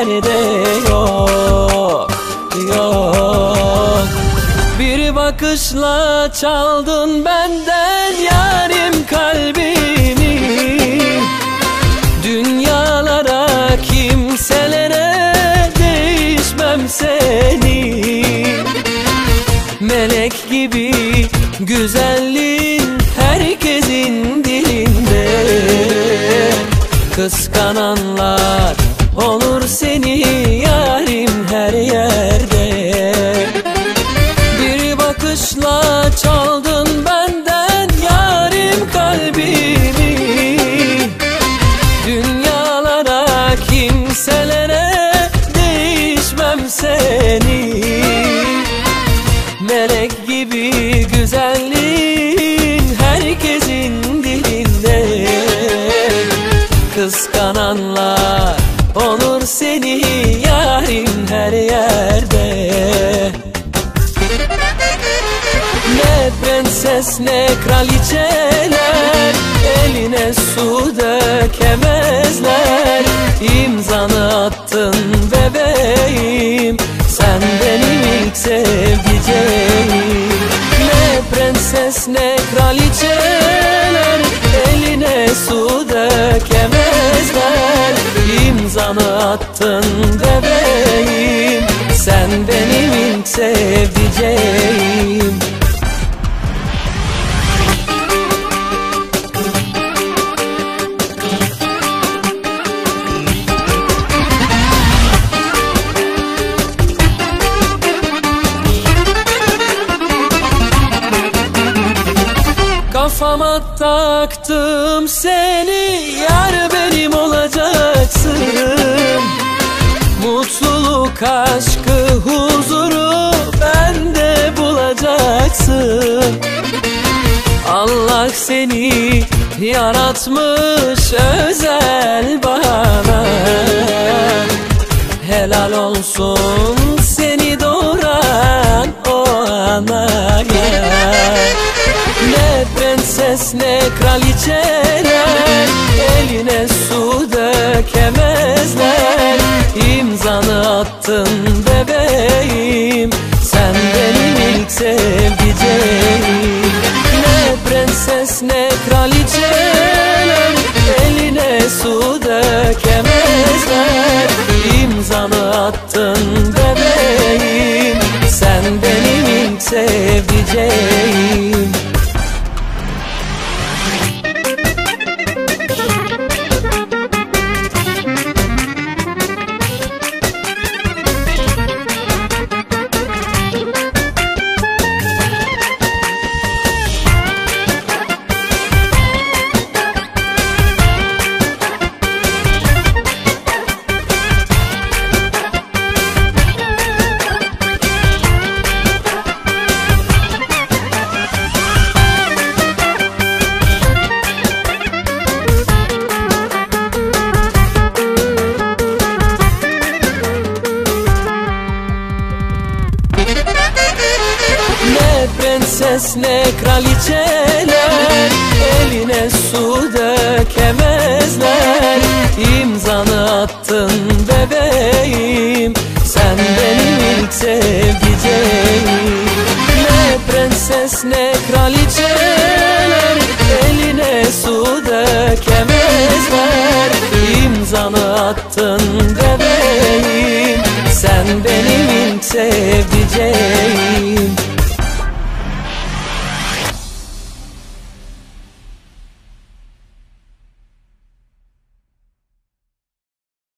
yerde yok, yok. Bir bakışla çaldın benden yarim kalbimi. Dünyalara, kimselere değişmem seni. Melek gibi güzelliğin herkesin dilinde. Kıskananlar olur seni yarim her yerde. Bir bakışla çaldın benden yarim kalbimi. Dünyalara, kimselere değişmem seni. Melek gibi güzelliğin herkesin dilinde. Kıskananlar olur seni yarim her yerde. Ne prenses ne kraliçeler eline su dökemezler. İmzanı attın bebeğim, sen benim ilk sevdiceğim. Ne prenses ne kraliçeler eline su dökemezler. İmzanı attın bebeğim, sen benim ilk sevdiceğim. Kafama taktım seni, yar benim olacaksın. Mutluluk, aşkı, huzuru bende bulacaksın. Allah seni yaratmış özel bana. Helal olsun seni doğuran o anaya. Ne prenses ne kraliçeler eline su dökemezler. İmzanı attın bebeğim, sen benim ilk sevdiceğim. Ne prenses ne kraliçeler eline su dökemezler. İmzanı attın bebeğim, sen benim ilk sevdiceğim. Ne prenses ne kraliçeler eline su dökemezler. İmzanı attın bebeğim, sen benim ilk sevdiceğim. Ne prenses ne kraliçeler eline su dökemezler. İmzanı attın bebeğim, sen benim ilk sevdiceğim.